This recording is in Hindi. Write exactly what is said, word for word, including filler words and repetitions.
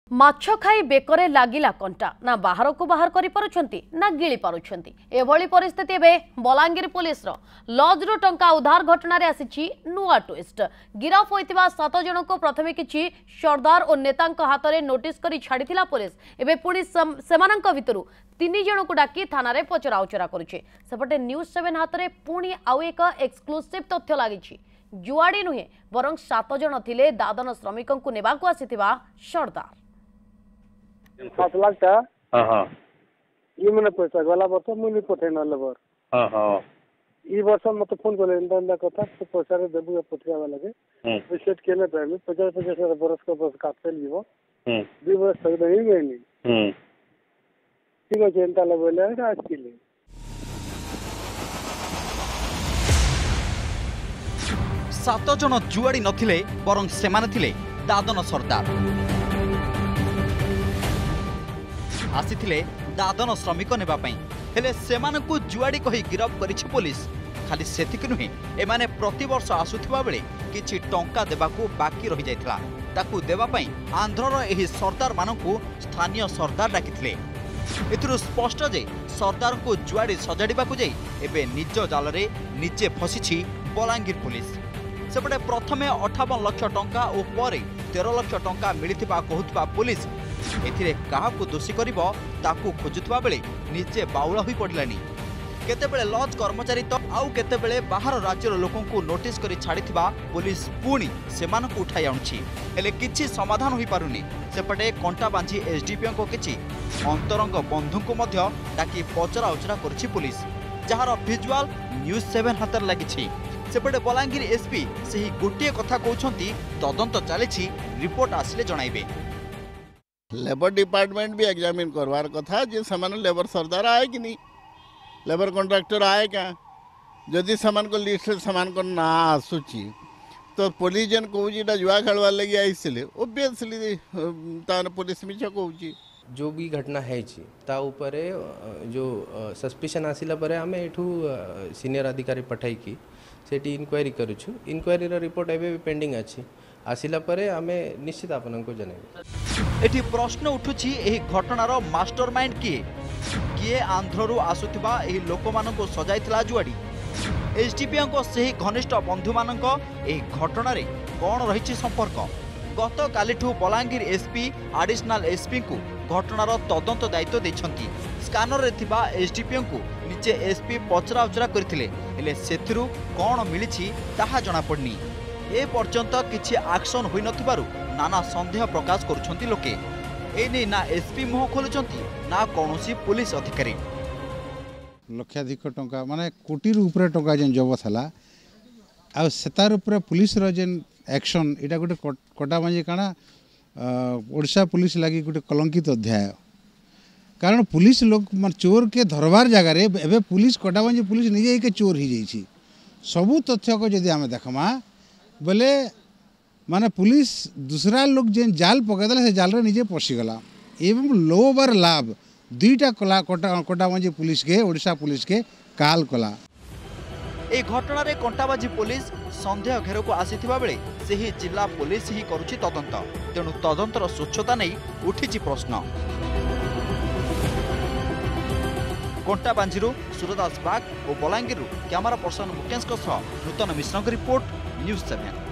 माछ खाई बेकरे लागिला कंटा ना बाहर को बाहर करि पारुछंती ना गिळी पारुछंती एभली परिस्थिति एबे बलांगीर पुलिस रो लॉज रो टंका उद्धार घटना रे आसीची नुआ ट्विस्ट गिरफ होइतिबा सात जन को प्रथमे किछि सरदार और नेतांक हाथ रे नोटिस करी छाड़ीथिला पुलिस एबे पुणी सेमानंक भितरु तीन जन को डाकी थाना रे पचरा उचरा करुछे सेपटे न्यूज सेवन हाथ रे पुणी आउ एक एक्सक्लूसिव तथ्य लागिछि जुआड़ी नुहे बरं सात जन थिले दादन श्रमिकों को नेबाकु आसीथिबा सरदार सात लाख टा हाँ हाँ ये मैंने पैसा गला वर्ष मुझे पठे ना लेबर हाँ हाँ ई वर्ष मत फोन करे इंदा इंदा कथा तो पैसा रे देबु या पठियावा लगे रिसेट केले टाइम पचास पचास बरस का बस काटते लिबो हम्म दो वर्ष तक नहीं गईनी हम्म ठीक है चिंता लगले आज के लिए सात जन जुआड़ी नथिले बरं सेमाने थिले दादन सरदार आसीथिले दादन श्रमिक नेबा पई हेले सेमानकु जुआड़ी कहि गिरफ करिछि पुलिस खाली सेतिक नुहे एमाने प्रति वर्ष आसुथिबा बेले किछि टंका देबाकू बाकी रहि जायथला ताकू देबा पई आंध्रर एही सरदार मानकू स्थानीय सरदार डाकिथिले एथुरु स्पष्ट जे सरदार को जुआड़ी सजाड़िबाकू जाई एबे निज जालरे निजे फसिछि बलांगीर पुलिस सेपटे प्रथमे अठावन लक्ष टंका और पर तेरह लक्ष टंका मिलिथिबा कहुथिबा पुलिस एथिरे काहाकू दोषी करिबो ताकू खोजुथिबा बेले निजे बाउला होई पड़िलानी केतेबेले लॉज कर्मचारी तो आउ केतेबेले बाहर राज्यर लोकन को नोटिस करी छाड़िथिबा पुलिस पुणी सेमानकू उठाई आनुछि हेले किछि समाधान होई पारुनी सेपटे कंटा बांझी एसडीपीओ को किछि अंतरंग बंधु को मध्य डाकी पचरा उचरा करछि पुलिस जहार विजुअल न्यूज सेवन हातर लागिछि सेपटे बलांगीर एसपी से ही गोटे कथा कहउछंती तदंत चलीछि रिपोर्ट आसिले जणाइबे लेबर डिपार्टमेंट भी एग्जामिन करवार कथा जे समान लेबर सरदार आए कि नहीं लेबर कॉन्ट्रैक्टर आए क्या जदि समान को लिस्ट समान को ना आसूची तो पुलिस जन कहूँ जुआ खेलवार लगे आईसिले ओबियसली तार पुलिस मिछ कहूँ जो भी घटना है ता उपरे जो सस्पिशन आसिला परे आमे एठू सीनियर अधिकारी पठाई की सेठी इनक्वायरी करूछु इनक्वायरी रो रिपोर्ट एबे पेंडिंग अछि आसिला परे आमे निश्चित आपन को जणाइबे। एठी प्रश्न उठुछि एही घटनार मास्टरमाइंड किए किए आंध्ररू आसुथिबा एही लोकमानको सजाइथिला जुआड़ी एसडीपीओ को सही घनिष्ठ बंधु मानक एही घटना रे कोन रहिछि संपर्क गत कालीठू बलांगीर एसपी एडिशनल एसपी को घटनार तदंत दायित्व दैछंती स्कानर रे थिबा एसडीपीओ को निजे एसपी पचरा उचरा करथिले हेले सेथिरु कोन मिलिछि ताहा जणा पड़नी ए पर्यंत किछि एक्शन होई नथिबारु नाना संदेह प्रकाश करुछंती लोके ए नै ना एसपी मुह खोलुछंती ना कोनोसी पुलिस अधिकारी लक्षाधिक टंका माने कोटी रु ऊपर टंका जेन जबत हला आ सेतार ऊपर पुलिस रो जेन एक्शन एटा गोटे कोटा मांजे काना ओडिशा पुलिस लागि गोटे कलंकित अध्याय कारण पुलिस लोग चोर के धरबार जगह रे एबे पुलिस कोटा मांजे पुलिस निजे के चोर ही जाइछि सबु तथ्य को जदि आमे देखमा बोले माने पुलिस दूसरा लोग जेन जाल पकड़ला से जाल रे निजे पशिगला एवं लोबर लाभ दुईटा कला कोटा कोटा मांझी पुलिस के ओडिशा पुलिस के काल कला ए घटना रे कंटाबाजी पुलिस संदेह घेर को आसीथिबा बेले सेही जिला पुलिस ही करूछि तदंत तेणु तदंतर स्वच्छता नै उठिछि प्रश्न कंटाबांजीरू सूरदास बाग और बलांगीरू camera person Mukesh Nutan Mishra report news seven.